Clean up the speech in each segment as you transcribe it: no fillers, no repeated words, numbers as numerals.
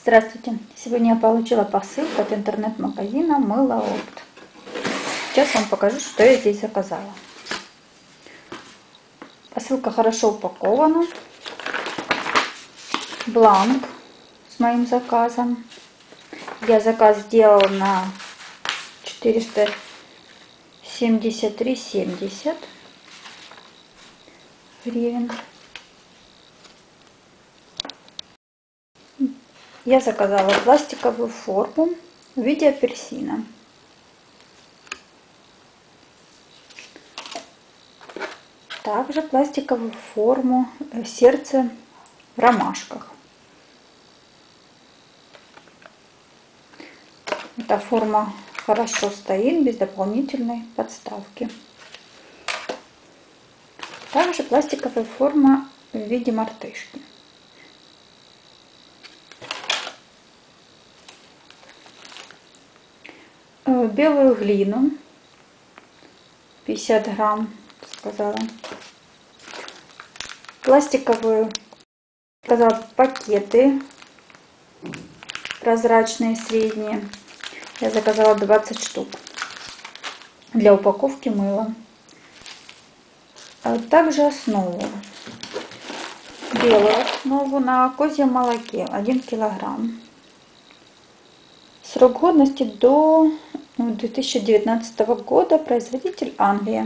Здравствуйте! Сегодня я получила посылку от интернет-магазина Мыло Опт. Сейчас вам покажу, что я здесь заказала. Посылка хорошо упакована. Бланк с моим заказом. Я заказ сделала на 473,70 гривен. Я заказала пластиковую форму в виде апельсина. Также пластиковую форму сердце в ромашках. Эта форма хорошо стоит без дополнительной подставки. Также пластиковая форма в виде мартышки. Белую глину 50 грамм сказала. Пластиковые пакеты прозрачные средние. Я заказала 20 штук для упаковки мыла. Также основу. Белую основу на козьем молоке 1 килограмм. Срок годности до 2019 года. Производитель Англия.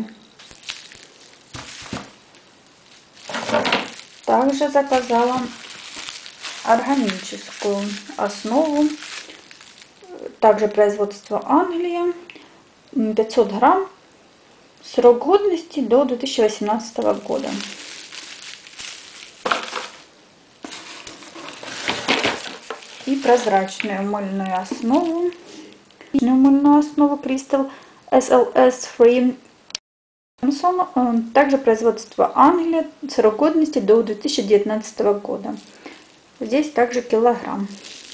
Также заказала органическую основу. Также производство Англия. 500 грамм. Срок годности до 2018 года. И прозрачную мыльную основу. Crystal SLS Free. Также производство Англия. Срок годности до 2019 года. Здесь также килограмм.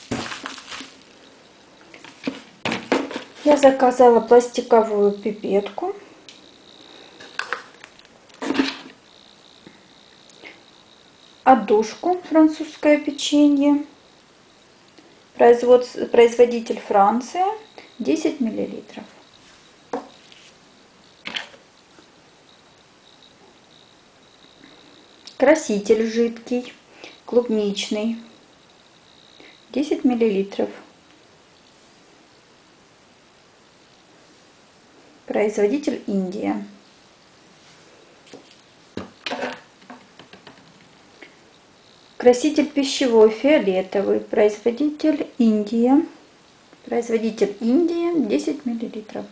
Я заказала пластиковую пипетку. Отдушку французское печенье. Производитель Франция. 10 миллилитров. Краситель жидкий, клубничный. 10 миллилитров. Производитель Индия. Краситель пищевой фиолетовый. Производитель Индия. 10 миллилитров.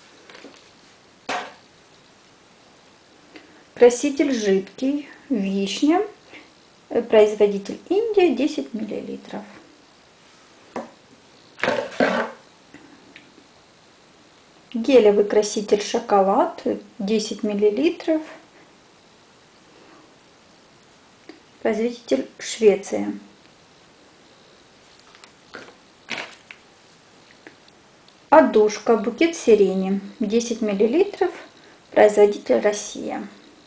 Краситель жидкий. Вишня. Производитель Индия. 10 миллилитров. Гелевый краситель шоколад. 10 миллилитров. Производитель Швеция. Отдушка букет сирени. 10 миллилитров. Производитель Россия.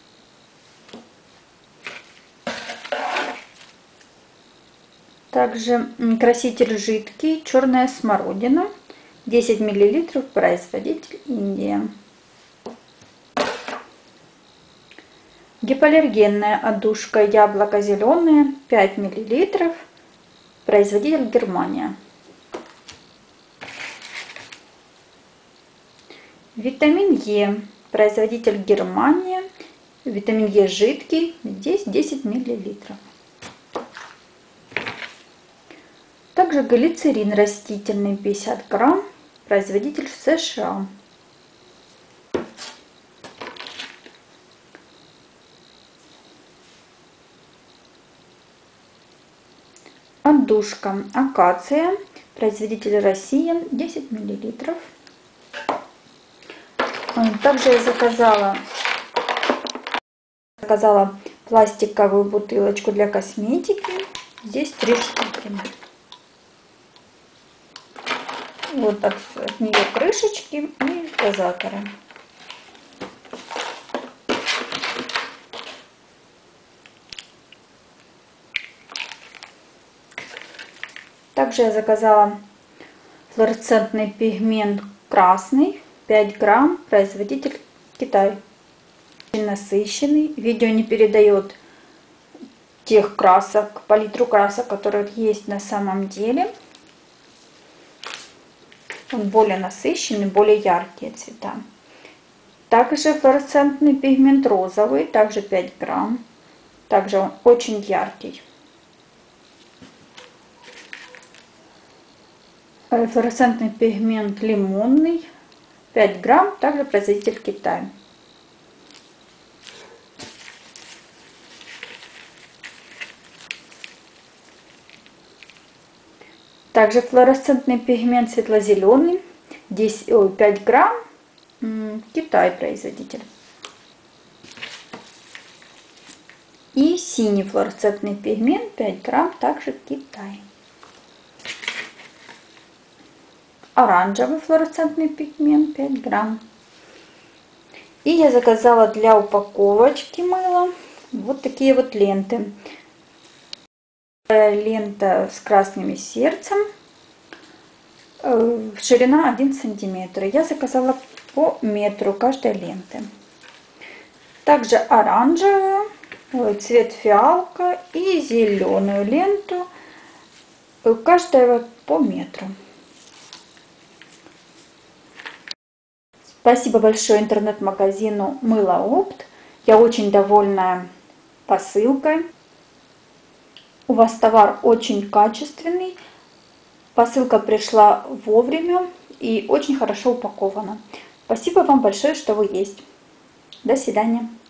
Также краситель жидкий черная смородина. 10 миллилитров. Производитель Индия. Гипоаллергенная отдушка яблоко зеленое. 5 миллилитров. Производитель Германия. Витамин Е. Производитель Германия. Витамин Е жидкий. Здесь 10 миллилитров. Также глицерин растительный 50 грамм. Производитель США. Отдушка акация. Производитель Россия. 10 миллилитров. Также я заказала пластиковую бутылочку для косметики. Здесь 3 штуки. Вот от нее крышечки и дозаторы. Также я заказала флуоресцентный пигмент красный, 5 грамм, производитель Китай. Очень насыщенный, видео не передает тех красок, палитру красок, которые есть на самом деле. Он более насыщенный, более яркие цвета. Также флуоресцентный пигмент розовый, также 5 грамм. Также он очень яркий. Флуоресцентный пигмент лимонный, 5 грамм, также производитель Китай. Также флуоресцентный пигмент светло-зеленый, 5 грамм, Китай производитель. И синий флуоресцентный пигмент, 5 грамм, также Китай. Оранжевый флуоресцентный пигмент, 5 грамм. И я заказала для упаковочки мыла вот такие вот ленты. Лента с красным сердцем, ширина 1 сантиметр. Я заказала по метру каждой ленты. Также оранжевую, цвет фиалка, и зеленую ленту, каждая по метру. Спасибо большое интернет-магазину Мыло Опт. Я очень довольна посылкой. У вас товар очень качественный. Посылка пришла вовремя и очень хорошо упакована. Спасибо вам большое, что вы есть. До свидания.